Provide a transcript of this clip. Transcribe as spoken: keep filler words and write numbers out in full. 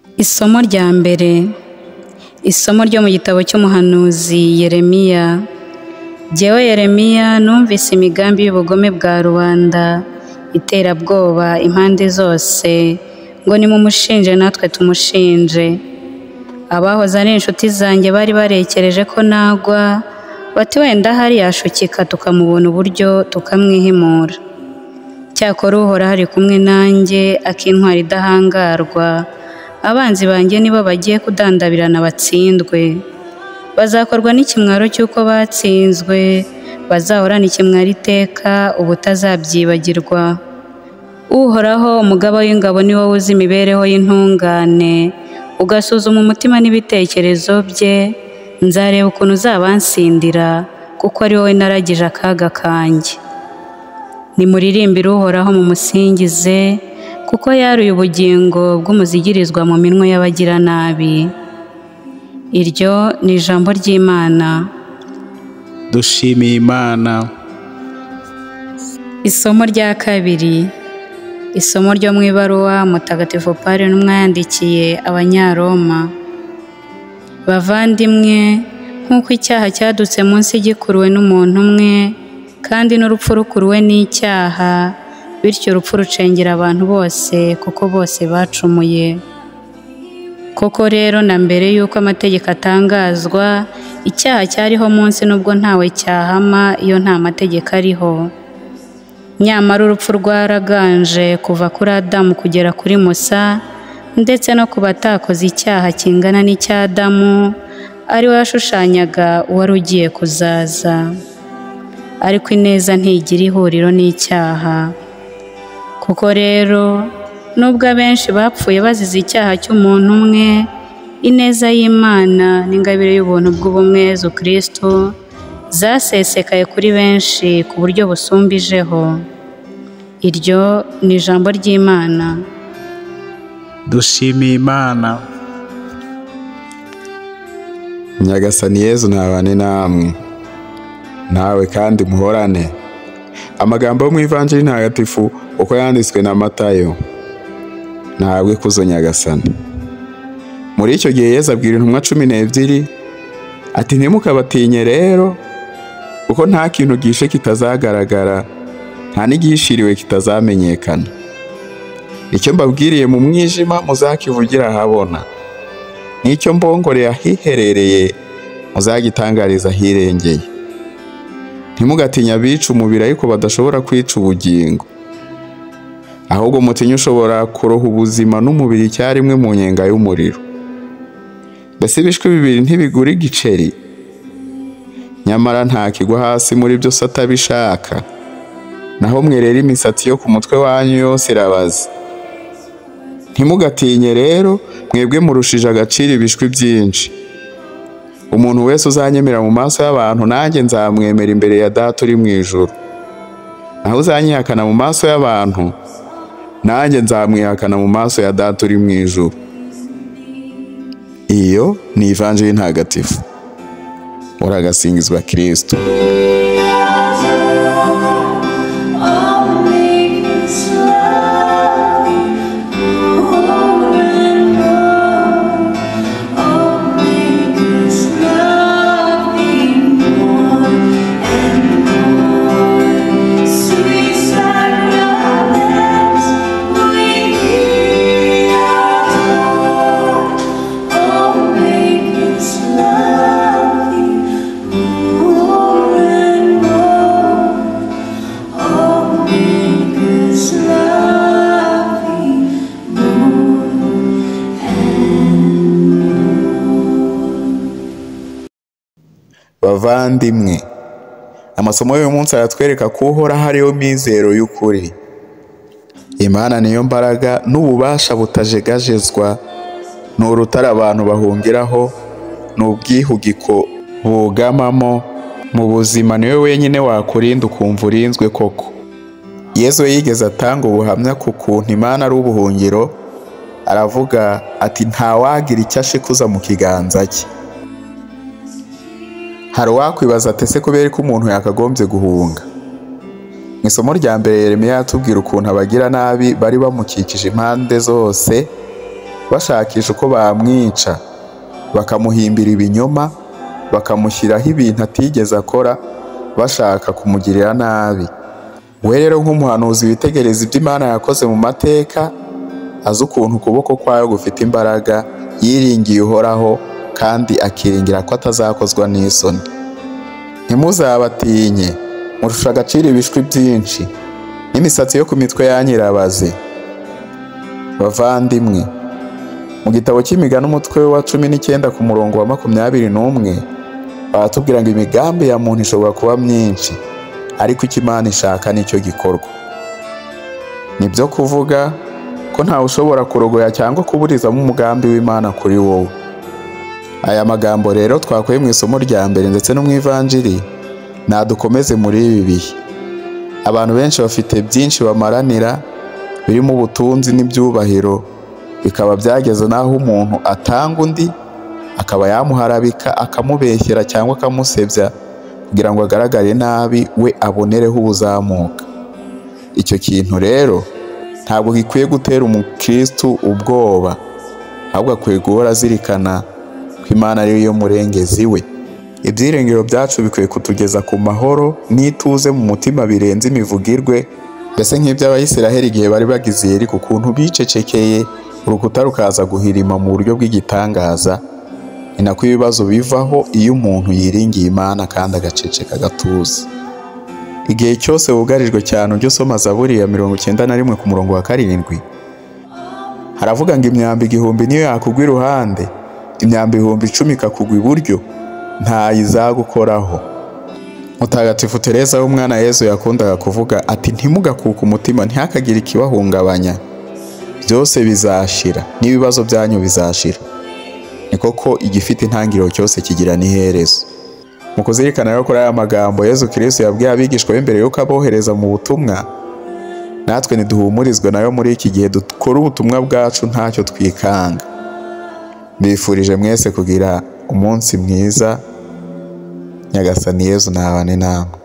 Isomo rya mbere. Isomo ryo mu gitabo cy'umuhanuzi Yeremiya. Jyewe Yeremiya numvise imigambi y'ubugome bwa rubanda, iterabwoba impande zose, ngo nimumushinje natwe tumushinje. Abahoze ari inshuti zanjye bari barekereje ko nagwa, bati wenda hari yashukika tukamubona uburyo tukamwihimura. Cyakora Uhoraho ari kumwe nanjye, akintwara idahangarwa. Abanzi banjye nibo bagiye kudandabirana batsindwe. Bazakorwa n'ikimwaro cy'uko batsinzwe, bazahorana ikimwaro iteka ubutazabyibagirwa. Uhoraho umugaba w'ingabo ni wowe uzi imibereho y'intungane, ugasuzuma umutima n'ibitekerezo bye. Nzareba ukuntu uzabansindira, kuko ari wowe naragije akaga kanjye. Nimuririmbire Uhoraho mumusingize, kuko yaruye ubugingo bw'umuzigirizwa mu minwe y'abagiranabi. Iryo ni ijambo ry'Imana. Dushimiye Imana. Isomo rya kabiri. Isomo ryo mu ibaruwa Mutagatifu Pawulo intumwa yandikiye Abanyaroma. Bavandimwe, nk'uko icyaha cyadutse munsi gikuruwe n'umuntu umwe, kandi n'urupfu rukuruwe n'icyaha, bityo urupfu rucengera abantu bose, kuko bose bacumuye. Koko rero na mbere y'uko amategeko atangazwa, icyaha cyariho munsi nubwo ntawe cyahama iyo nta mategeko ariho. Nyamara urupfu rwaraganje kuva kuri Adamu kugera kuri Musa, ndetse no ku batakoze icyaha kingana n'icya Adamu, ari we yashushanyaga uwari ugiye kuzaza. Ariko ineza ntigira ihuriro n'icyaha. Kuko rero nubwo abenshi bapfuye bazize icyaha cy'umuntu umwe, ineza y'Imana n'ingabire y'ubuntu bw'ubumwe Yezu Kristo zasesekaye kuri benshi ku buryo busumbijeho. Iryo ni ijambo ry'Imana. Dushimiye Imana. Nyagasani Yezu ntabane namwe, nawe kandi muhorane. Amagambo yo mu Ivanjili ntagatifu uko yanditswe na Matayo. Ntabwo ikuzo Nyagasani. Muri icyo gihe Yezu abwira intumwa cumi n'ebyiri ati ntimukabatinye rero, kuko nta kintu gishe kitazagaragara, nta n'igihishiriwe kitazamenyekana. Icyo mbabwiriye mu mwijima muzakivugira ahabona, n'icyo mbongoreye ahiherereye muzagitangariza ahirengeye. Ntimugatinye abica umubiri ariko badashobora kwica ubugingo, ahubwo mutinye ushobora kuroha ubuzima n'umubiri icyarimwe mu nyenga y'umuriro. Mbese ibishwi bibiri ntibigura igiceri? Nyamara nta kigwa hasi muri byo se atabishaka. Naho mwe rero imisatsi yo ku mutwe wanyu yose irabaze. Ntimugatinye rero, mwebwe murushije agaciro ibishwi byinshi. Umuntu wese uzanyemera mu maso y'abantu, nanjye nzamwemera imbere ya Data uri mu ijuru. Naho uzanyihakana mu maso y'abantu, nanjye nzamwihakana mu maso ya Data uri mu ijuru. Iyo ni Ivanjili ntagatifu. Uragasingizwa Kristo. Bavandimwe, amasomo y'uyu munsi aratwereka ko Uhoraho ariyo mizero y'ukuri. Imana niyo mbaraga n'ububasha butajegajezwa, ni urutare abantu bahungiraho, ni ubwihugiko bugamamo. Mu buzima niwe wenyine wakurinda ukumva urinzwe koko. Yezu yigeze atanga ubuhamya ku kuntu Imana ari ubuhungiro, aravuga ati ntawagira icyo ashikuza mu kiganza cye. Hari uwakwibaza ati ese kubera ko umuntu yakagombye guhunga? Mu isomo rya mbere Yeremiya yatubwira ukuntu abagira nabi bari bamukikije impande zose, bashakisha uko bamwica, bakamuhimbira ibinyoma, bakamushyiraho ibintu atigeze akora, bashaka kumugirira nabi. We rero nk'umuhanuzi witegereza ibyo Imana yakoze mu mateka, azi ukuntu ukuboko kwayo gufite imbaraga, yiringiye uhoraho kandi akiringira ko atazakozwa n'isoni. Ntimuzabatinye, murusha agaciro ibishwi byinshi n'imisatsi yo ku mitwe ya nyirabaze. Bavandimwe, mu gitabo cy'imigani umutwe wa cumi n'icyenda ku murongo wa makumyabiri n'umwe baratubwira ngo imigambi ya muntu ishobora kuba myinshi, ariko icyo Imana ishaka nicyo gikorwa. Nibyo kuvuga ko ntawe ushobora kurogoya cyangwa kuburizamo umugambi w'Imana kuri wowe. Aya magambo rero twakuye mu isomo rya mbere ndetse no mu ivanjiri nadukomeze muri ibi bihe. Abantu benshi bafite byinshi bamaranira birimo ubutunzi n'ibyubahiro, bikaba byageze naho umuntu atanga undi akaba yamuharabika, akamubeshyera cyangwa akamusebya kugira ngo agaragare nabi, we abonereho ubuzamuka. Icyo kintu rero ntabwo gikwiye gutera umukristo ubwoba, ahubwo akwiye guhora azirikana ko Imana ari yo murengezi we. Ibyiringiro byacu bikwiye kutugeza ku mahoro n'ituze mu mutima birenze imivugirwe, mbese nk'iby'Abayisiraheli igihe bari bagize Yeriko, ukuntu bicecekeye urukuta rukaza guhirima mu buryo bw'igitangaza. Ni nako ibibazo bivaho iyo umuntu yiringiye Imana kandi agaceceka agatuza. Igihe cyose wugarijwe cyane ujye usoma Zaburi ya mirongo icyenda na rimwe ku murongo wa karindwi. Haravuga ngo imyambi igihumbi niyo yakugwa iruhande, imyambi ibihumbi icumi ikakugwa iburyo, ntayizagukoraho. Mutagatifu Teresa w'umwana Yesu yakundaga kuvuga ati ntimugakuke umutima, ntihakagire ikibahungabanya, byose bizashira n'ibibazo byanyu bizashira. Ni koko igifite intangiriro cyose kigira n'iherezo. Mu kuzirikana rero kuri aya magambo Yesu Kristo yabwiye abigishwa be mbere yuko abohereza mu butumwa, natwe niduhumurizwe nayo muri iki gihe dukora ubutumwa bwacu ntacyo twikanga. Mbifurije mwese kugira umunsi mwiza. Nyagasani Yesu nabane namwe.